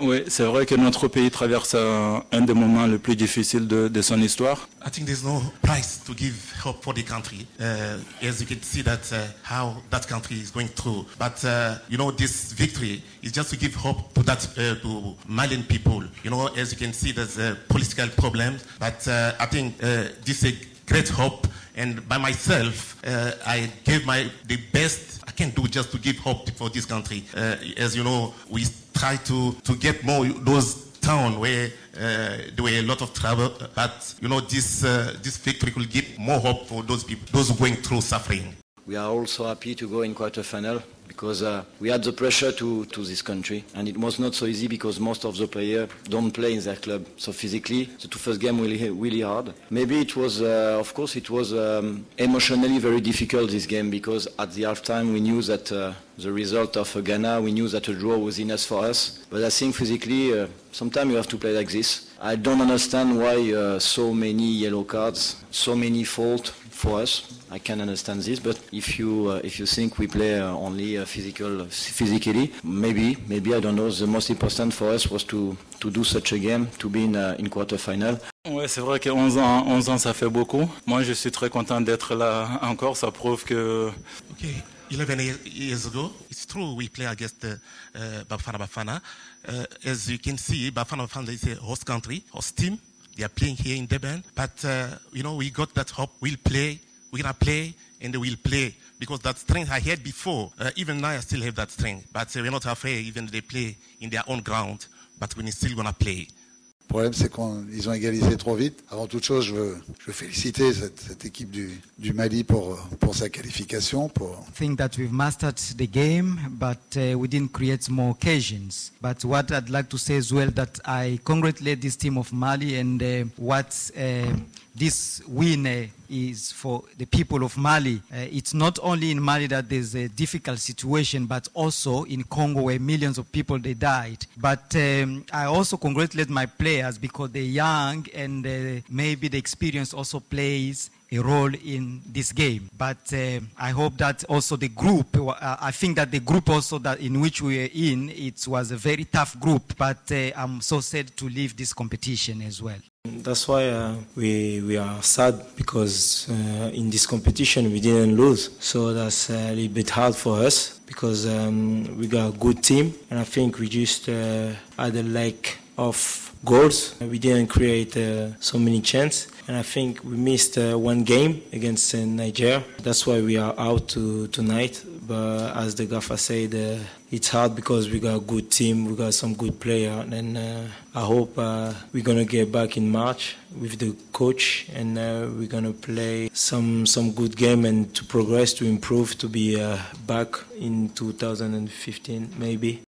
Oui, c'est vrai que notre pays traverse un des moments les plus difficiles de son histoire. I think there's no price to give hope for the country. As you can see that how that country is going through. But this victory is just to give hope to that to Malian people. As you can see, there's political problems. But I think this is a great hope. And by myself, I gave the best I can do just to give hope for this country. As you know, we try to get more those towns where there were a lot of trouble, but this victory will give more hope for those people, those going through suffering. We are also happy to go in quarter-final because we had the pressure to this country, and it was not so easy because most of the players don't play in their club. So physically, the two first game really hard. Maybe it was, of course, it was emotionally very difficult this game because at the halftime we knew that the result of Ghana, we knew that a draw was enough for us. But I think physically, sometimes you have to play like this. I don't understand why so many yellow cards, so many faults for us. I can understand this, but if you think we play only physically, maybe I don't know. The most important for us was to do such a game, to be in quarter-final. Ouais, c'est vrai que 11 ans, ça fait beaucoup. Moi, je suis très content d'être là encore. Ça prouve que. Okay, 11 years ago, it's true we play against Bafana. As you can see, Bafana is a host country, host team. They are playing here in Durban, but we got that hope. We're gonna play, and we'll play because that strength I had before. Even now, I still have that strength. But we're not afraid. Even they play in their own ground, but we're still gonna play. Le problème, c'est qu'ils ont égalisé trop vite. Avant toute chose, je veux féliciter cette équipe du Mali pour sa qualification. I think that we've mastered the game, but we didn't create more occasions. But what I'd like to say as well that I congratulate this team of Mali and what this win is for the people of Mali. It's not only in Mali that there's a difficult situation, but also in Congo where millions of people, they died. But I also congratulate my players because they're young and maybe the experience also plays a role in this game. But I hope that also the group, I think that the group also that in which we were in, it was a very tough group, but I'm so sad to leave this competition as well. That's why we are sad because in this competition we didn't lose. So that's a little bit hard for us because we got a good team and I think we just had a lack of goals. We didn't create so many chances. And I think we missed one game against Nigeria. That's why we are out tonight. But as the gaffer said, it's hard because we got a good team, we got some good players. And I hope we're going to get back in March with the coach and we're going to play some good game and to progress, to improve, to be back in 2015 maybe.